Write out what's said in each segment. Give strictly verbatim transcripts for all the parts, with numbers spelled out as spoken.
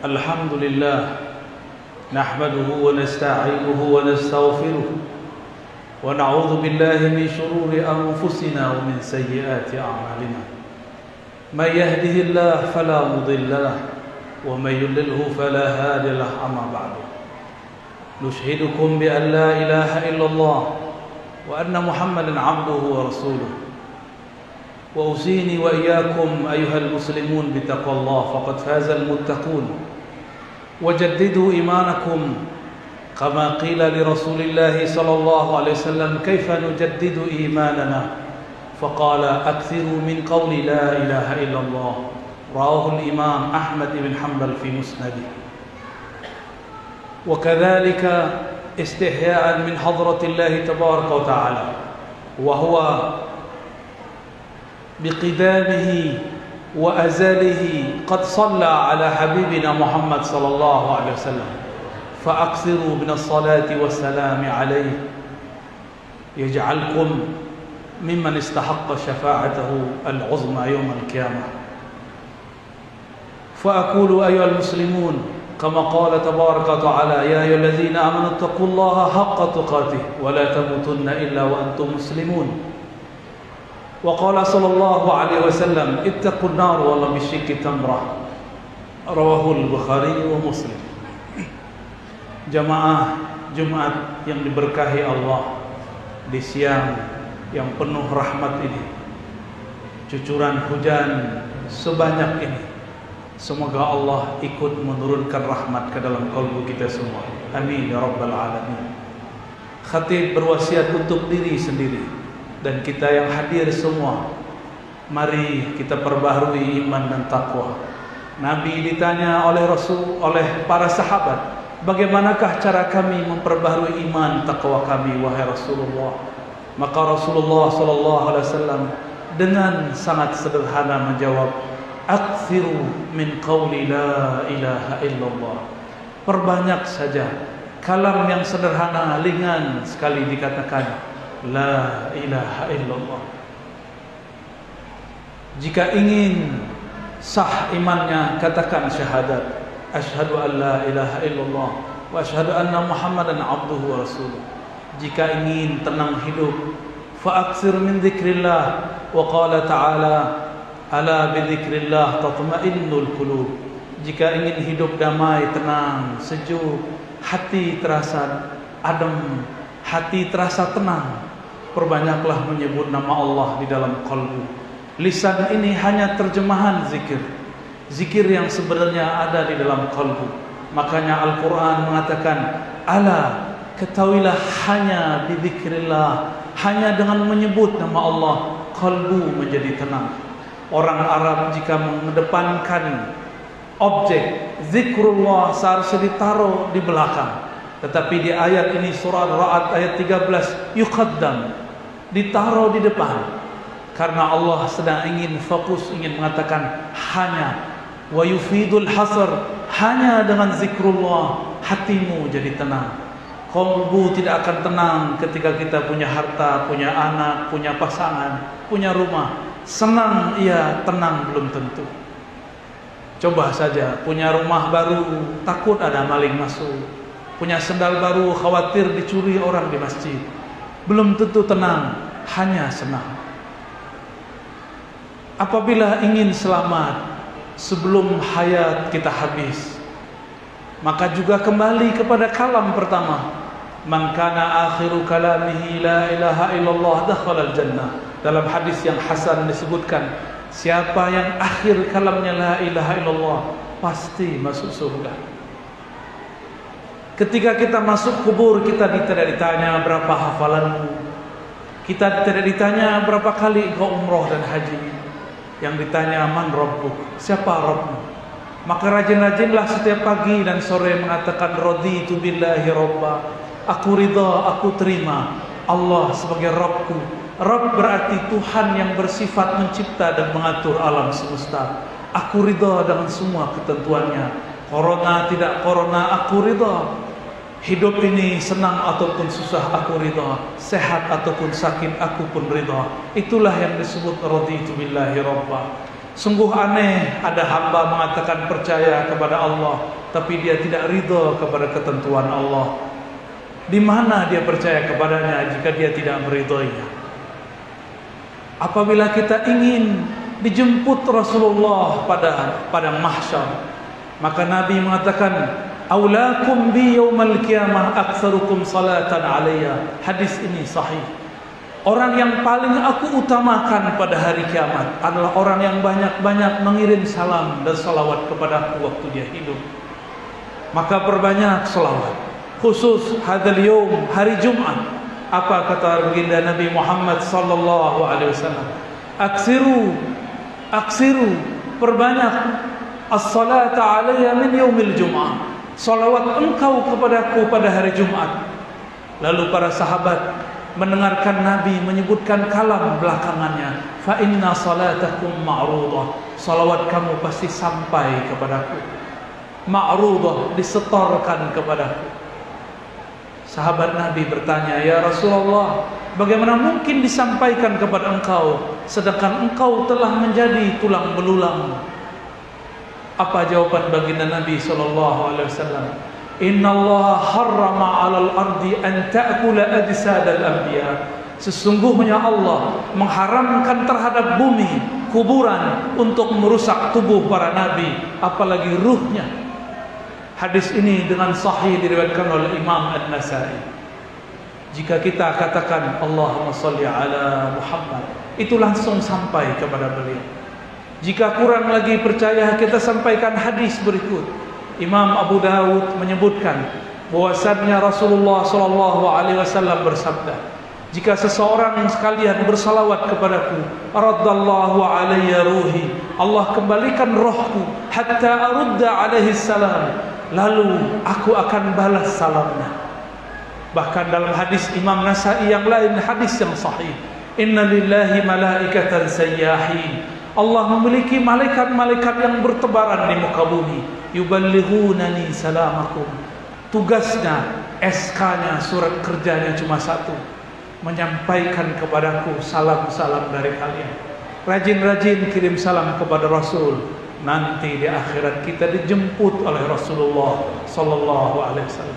الحمد لله نحمده ونستعينه ونستغفره ونعوذ بالله من شرور أنفسنا ومن سيئات أعمالنا من يهده الله فلا مضل له ومن يضلله فلا هادي له أما بعد نشهدكم بأن لا إله إلا الله وأن محمدا عبده ورسوله وأوصيني وإياكم أيها المسلمون بتقوى الله فقد فاز المتقون وجددوا إيمانكم كما قيل لرسول الله صلى الله عليه وسلم كيف نجدد إيماننا فقال أكثروا من قول لا إله إلا الله رواه الإمام أحمد بن حنبل في مسنده وكذلك استحياء من حضرة الله تبارك وتعالى وهو بقدامه وأزله قد صلى على حبيبنا محمد صلى الله عليه وسلم فأكثروا من الصلاة والسلام عليه يجعلكم ممن استحق شفاعته العظمى يوم القيامة فأقول أيها المسلمون كما قال تبارك وتعالى يا أيها الذين آمنوا اتقوا الله حق تقاته ولا تموتن إلا وأنتم مسلمون وقال صلى الله عليه وسلم اتقوا النار ولو بشق تمرة رواه البخاري ومسلم. Jamaah Jumat yang diberkahi Allah di siang yang penuh rahmat ini, cucuran hujan sebanyak ini, semoga Allah ikut menurunkan rahmat ke dalam kalbu kita semua. Amin ya rabbal alamin. Khatib berwasiat untuk diri sendiri dan kita yang hadir semua, mari kita perbaharui iman dan takwa. Nabi ditanya oleh Rasul, oleh para sahabat, bagaimanakah cara kami memperbaharui iman takwa kami wahai Rasulullah? Maka Rasulullah sallallahu alaihi wasallam dengan sangat sederhana menjawab, "Aktsiru min qauli la ilaha illallah." Perbanyak saja kalam yang sederhana, ringan sekali dikatakan la ilaha illallah. Jika ingin sah imannya, katakan syahadat asyhadu an la ilaha illallah wa asyhadu anna muhammadan abduhu wa rasuluh. Jika ingin tenang hidup, fa'aksir min dzikrillah wa qala ta'ala ala bi dzikrillah tatma'innul qulub. Jika ingin hidup damai, tenang, sejuk, hati terasa adem, hati terasa tenang, perbanyaklah menyebut nama Allah di dalam kalbu. Lisan ini hanya terjemahan zikir, zikir yang sebenarnya ada di dalam kalbu. Makanya Al-Quran mengatakan, ala, ketahuilah hanya di zikrillah, hanya dengan menyebut nama Allah kalbu menjadi tenang. Orang Arab jika mengedepankan objek zikrullah seharusnya ditaruh di belakang, tetapi di ayat ini surah Ar-Ra'd ayat tiga belas yuqaddam, ditaruh di depan karena Allah sedang ingin fokus, ingin mengatakan hanya wa yufidul hasr, hanya dengan zikrullah hatimu jadi tenang. Kalbu tidak akan tenang ketika kita punya harta, punya anak, punya pasangan, punya rumah. Senang iya, tenang belum tentu. Coba saja punya rumah baru, takut ada maling masuk. Punya sendal baru, khawatir dicuri orang di masjid. Belum tentu tenang, hanya senang. Apabila ingin selamat sebelum hayat kita habis, maka juga kembali kepada kalam pertama. Man kana akhiru kalamihi la ilaha illallah dakhala al-jannah. Dalam hadis yang hasan disebutkan, siapa yang akhir kalamnya la ilaha illallah pasti masuk surga. Ketika kita masuk kubur, kita tidak ditanya berapa hafalanmu, kita tidak ditanya berapa kali engkau umroh dan haji. Yang ditanya man rabbuk, siapa Rabbmu. Maka rajin-rajinlah setiap pagi dan sore mengatakan raditu billahi rabba, aku ridha, aku terima Allah sebagai Rabbku. Rabb berarti Tuhan yang bersifat mencipta dan mengatur alam semesta. Aku ridha dengan semua ketentuannya. Corona tidak corona, aku ridha. Hidup ini senang ataupun susah, aku ridha. Sehat ataupun sakit, aku pun ridha. Itulah yang disebut raditu billahi rabba. Sungguh aneh ada hamba mengatakan percaya kepada Allah, tapi dia tidak ridho kepada ketentuan Allah. Di mana dia percaya kepadanya jika dia tidak meridhoinya? Apabila kita ingin dijemput Rasulullah pada pada mahsyar, maka Nabi mengatakan, "Aulakum bi yaumal qiyamah aktsarukum salatan alayya." Hadis ini sahih. Orang yang paling aku utamakan pada hari kiamat adalah orang yang banyak-banyak mengirim salam dan salawat kepadaku waktu dia hidup. Maka perbanyak salawat. Khusus hadzal yaum, hari Jumat. Apa kata baginda Nabi Muhammad sallallahu alaihi wasallam? Aksiru, aksiru, perbanyak as-salata alayya min yaumil Jum'ah. Salawat engkau kepadaku pada hari Jumat. Lalu para sahabat mendengarkan Nabi menyebutkan kalam belakangannya, fa inna salatakum ma'rudah. Salawat kamu pasti sampai kepadaku. Ma'rudah, disetorkan kepadaku. Sahabat Nabi bertanya, "Ya Rasulullah, bagaimana mungkin disampaikan kepada engkau sedangkan engkau telah menjadi tulang belulang?" Apa jawaban baginda Nabi sallallahu alaihi wasallam? Inna Allah harrama 'alal ardi an ta'kula ajsadal anbiya. Sesungguhnya Allah mengharamkan terhadap bumi, kuburan, untuk merusak tubuh para nabi, apalagi ruhnya. Hadis ini dengan sahih diriwayatkan oleh Imam An-Nasa'i. Jika kita katakan Allahumma shalli ala Muhammad, itu langsung sampai kepada beliau. Jika kurang lagi percaya, kita sampaikan hadis berikut. Imam Abu Dawud menyebutkan bahwasannya Rasulullah sallallahu alaihi wasallam bersabda, jika seseorang sekalian bersalawat kepadaku, raddallahu alayya ruhi, Allah kembalikan rohku hatta arudda alaihi salam, lalu aku akan balas salamnya. Bahkan dalam hadis Imam Nasa'i yang lain, hadis yang sahih, inna lillahi malaikatan sayyahin, Allah memiliki malaikat-malaikat yang bertebaran di muka bumi, yuballighunani salamakum. Tugasnya, S K-nya, surat kerjanya cuma satu, menyampaikan kepadaku salam-salam dari kalian. Rajin-rajin kirim salam kepada Rasul. Nanti di akhirat kita dijemput oleh Rasulullah sallallahu alaihi wasallam.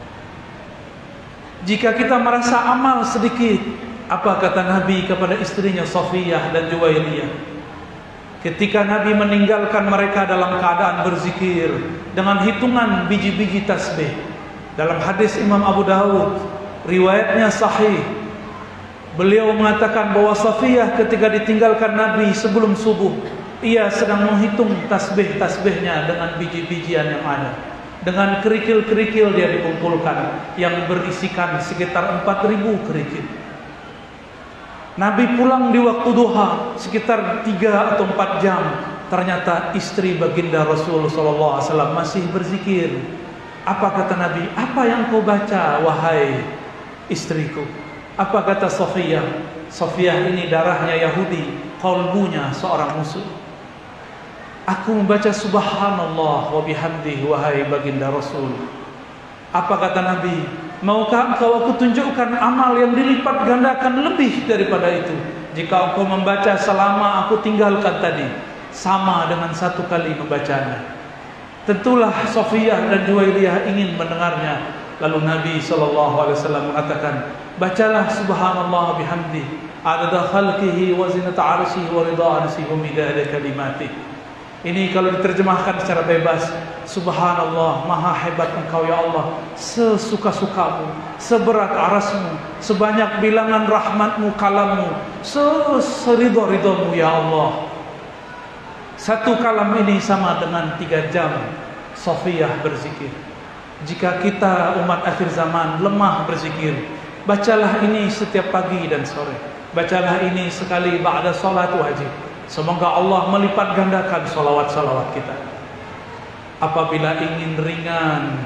Jika kita merasa amal sedikit, apa kata Nabi kepada istrinya Safiyah dan Juwairiyah? Ketika Nabi meninggalkan mereka dalam keadaan berzikir dengan hitungan biji-biji tasbih. Dalam hadis Imam Abu Dawud, riwayatnya sahih, beliau mengatakan bahwa Safiyah ketika ditinggalkan Nabi sebelum subuh, ia sedang menghitung tasbih-tasbihnya dengan biji-bijian yang ada. Dengan kerikil-kerikil dia dikumpulkan yang berisikan sekitar empat ribu kerikil. Nabi pulang di waktu duha sekitar tiga atau empat jam. Ternyata istri baginda Rasul sallallahu alaihi wasallam masih berzikir. Apa kata Nabi? Apa yang kau baca wahai istriku? Apa kata Safiyah? Safiyah ini darahnya Yahudi, qalbunya seorang musuh. Aku membaca subhanallah wa bihamdihi wahai baginda Rasul. Apa kata Nabi? Maukah engkau aku tunjukkan amal yang dilipat gandakan lebih daripada itu? Jika engkau membaca selama aku tinggalkan tadi, sama dengan satu kali membacanya. Tentulah Safiyah dan Juwairiyah ingin mendengarnya. Lalu Nabi sallallahu alaihi wasallam mengatakan, bacalah subhanallah bihamdi adada khalqihi wa zinata arsyihi wa ridha arsyihi wa midada kalimatihi. Ini kalau diterjemahkan secara bebas, subhanallah, maha hebat engkau ya Allah, sesuka-sukamu, seberat arasmu, sebanyak bilangan rahmatmu, kalammu, seridho-ridhomu ya Allah. Satu kalam ini sama dengan tiga jam Safiyah berzikir. Jika kita umat akhir zaman lemah berzikir, bacalah ini setiap pagi dan sore. Bacalah ini sekali ba'da salat wajib. Semoga Allah melipat gandakan salawat-salawat kita. Apabila ingin ringan,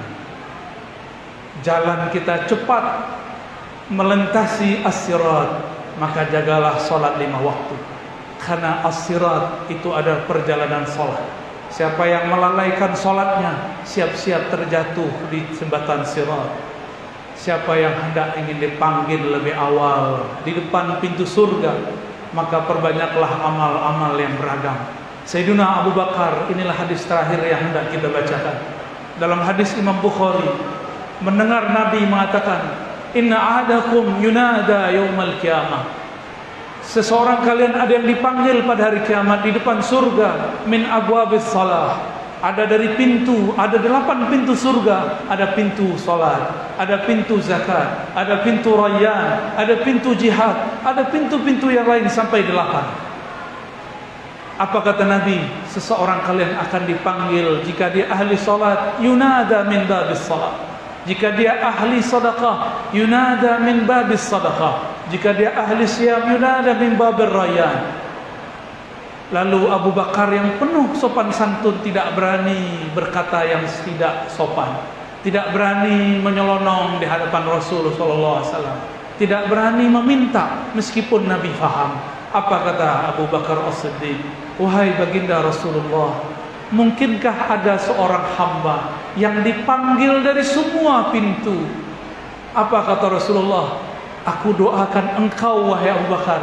jalan kita cepat melintasi as-sirat, maka jagalah salat lima waktu. Karena as-sirat itu ada perjalanan salat. Siapa yang melalaikan salatnya, siap-siap terjatuh di jembatan sirat. Siapa yang hendak ingin dipanggil lebih awal di depan pintu surga, maka perbanyaklah amal-amal yang beragam. Sayyidina Abu Bakar, inilah hadis terakhir yang hendak kita bacakan. Dalam hadis Imam Bukhari, mendengar Nabi mengatakan, inna ahadakum yunada yaumal qiyamah. Seseorang kalian ada yang dipanggil pada hari kiamat di depan surga, min abwabis salah. Ada dari pintu, ada delapan pintu surga. Ada pintu salat, ada pintu zakat, ada pintu rayyan, ada pintu jihad, ada pintu-pintu yang lain sampai delapan. Apa kata Nabi? Seseorang kalian akan dipanggil jika dia ahli salat, yunada min babis salat. Jika dia ahli sedekah, yunada min babis sedekah. Jika dia ahli siyam, yunada min babir rayyan. Lalu Abu Bakar yang penuh sopan santun tidak berani berkata yang tidak sopan, tidak berani menyelonong di hadapan Rasul sallallahu alaihi wasallam, tidak berani meminta meskipun Nabi faham. Apa kata Abu Bakar As-Siddiq? Wahai baginda Rasulullah, mungkinkah ada seorang hamba yang dipanggil dari semua pintu? Apa kata Rasulullah? Aku doakan engkau wahai Abu Bakar,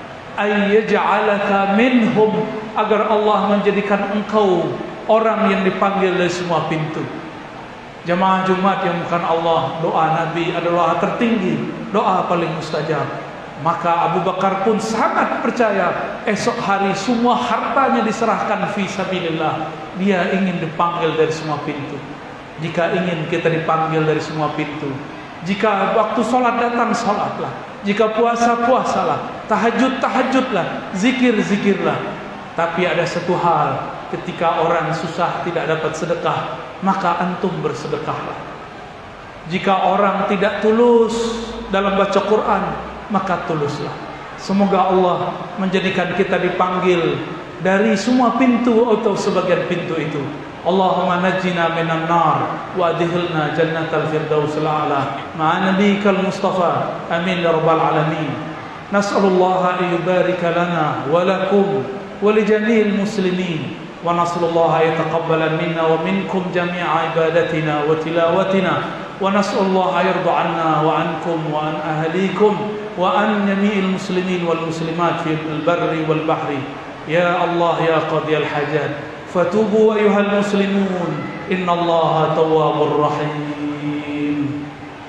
ayyaj'alaka minhum, agar Allah menjadikan engkau orang yang dipanggil dari semua pintu. Jemaah Jumat yang bukan Allah, doa Nabi adalah doa tertinggi, doa paling mustajab. Maka Abu Bakar pun sangat percaya esok hari semua hartanya diserahkan fi sabilillah. Dia ingin dipanggil dari semua pintu. Jika ingin kita dipanggil dari semua pintu, jika waktu sholat datang, sholatlah. Jika puasa, puasalah. Tahajud, tahajudlah. Zikir, zikirlah. Tapi ada satu hal, ketika orang susah tidak dapat sedekah, maka antum bersedekahlah. Jika orang tidak tulus dalam baca Quran, maka tuluslah. Semoga Allah menjadikan kita dipanggil dari semua pintu atau sebagian pintu itu. Allahumma najjina minan nar wa adkhilna jannatal firdausil a'la ma'a nabiyyikal mustafa amin ya rabbal alamin. Nas'alullaha an yubarika lana wa lakum wa li jami'il muslimin wa nas'alullaha an yataqabbala minna wa minkum jami'a ibadatina wa tilawatina wa nas'alullaha yarda 'anna wa 'ankum wa an ahlikum wa an jami'il muslimin wal muslimat fil barri wal bahri. Ya Allah ya qadiyal hajat, fatubu ayuhal muslimun, innallaha tawwabur rahim.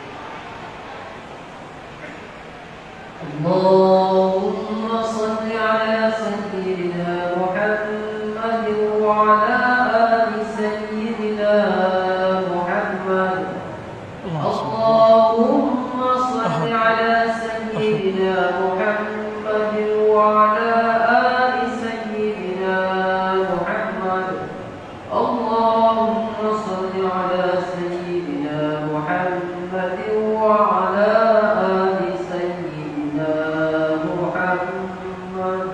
Allahumma salli ala sayyidina Muhammadin wa ala ali sayyidina Muhammad. Allahumma salli ala sayyidina Muhammadin wa ala ali sayyidina Muhammad. Allahumma salli ala sayyidina Muhammadin wa ala ali sayyidina Muhammad.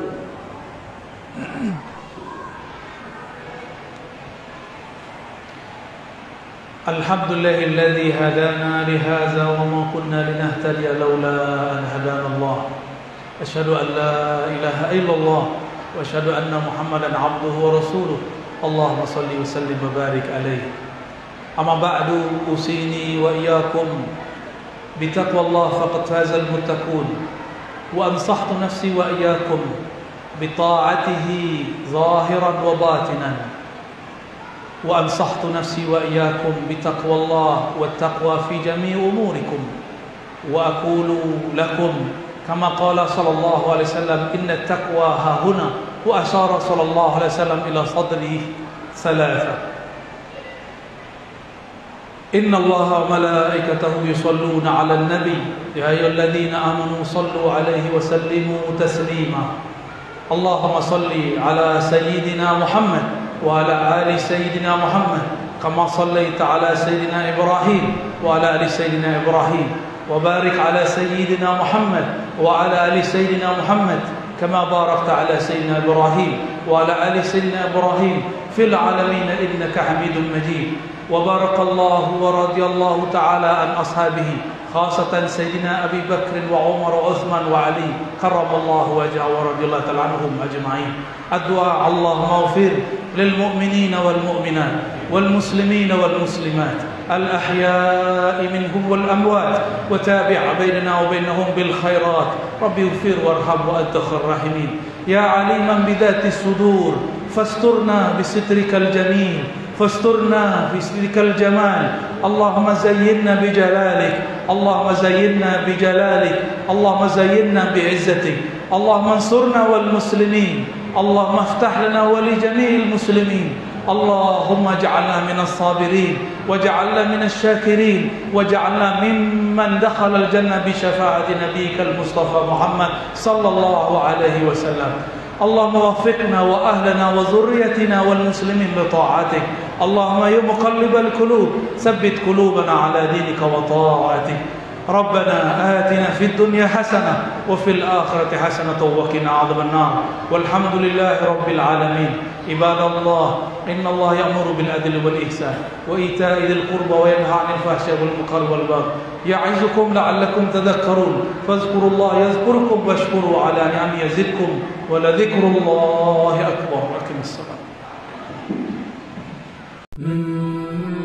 Alhamdulillahilladzi hadana lihadza wa ma kunna linahtadiya laula an hadana Allah. Asyhadu an la ilaha illallah wa asyhadu anna Muhammadan abduhu wa rasuluh. Allahumma salli wa sallim wa barik alaihi. Amma ba'du, usini wa iyyakum bi taqwallah faqad fazal muttaqun wa ansahtu nafsi wa iyyakum bi ta'atihi zahiran wa batinan. وأنصحت نفسي وإياكم بتقوى الله والتقوى في جميع أموركم وأقول لكم كما قال صلى الله عليه وسلم إن التقوى ها هنا وأشار صلى الله عليه وسلم إلى صدره ثلاثة إن الله وملائكته يصلون على النبي يا أيها الذين آمنوا صلوا عليه وسلموا تسليما اللهم صل على سيدنا محمد وعلى آل سيدنا محمد كما صليت على سيدنا إبراهيم وعلى آل سيدنا إبراهيم وبارك على سيدنا محمد وعلى آل سيدنا محمد كما باركت على سيدنا إبراهيم وعلى آل سيدنا إبراهيم في العالمين إنك حميد مجيد. وبارك الله ورضي الله تعالى عن أصحابه خاصة سيدنا أبي بكر وعمر وعثمان وعلي كرم الله وجهه ورضي الله تعالى عنهم أجمعين. الدعاء اللهم اغفر للمؤمنين والمؤمنات والمسلمين والمسلمات الأحياء منهم والأموات وتابع بيننا وبينهم بالخيرات ربي اغفر وارحم وأنت خير الراحمين. يا عليما بذات الصدور فاسترنا بسترك الجميل فاسترنا بسترك الجمال اللهم زينا بجلالك اللهم زينا بجلالك اللهم زينا بعزتك اللهم انصرنا والمسلمين اللهم افتح لنا ولجميع المسلمين اللهم اجعلنا من الصابرين واجعلنا من الشاكرين واجعلنا ممن دخل الجنة بشفاعة نبيك المصطفى محمد صلى الله عليه وسلم اللهم وفقنا وأهلنا وذريتنا والمسلمين بطاعتك اللهم يا مقلب القلوب ثبت قلوبنا على دينك وطاعتك ربنا آتنا في الدنيا حسنة وفي الآخرة حسنة وقنا عذاب النار والحمد لله رب العالمين عباد الله إن الله يأمر بالعدل والإحسان وإيتاء ذي القربى وينهى عن الفحشاء والمنكر والبغي يعظكم لعلكم تذكرون فاذكروا الله يذكركم واشكروا على نعمه يزدكم ولذكر الله أكبر. أقم الصلاة.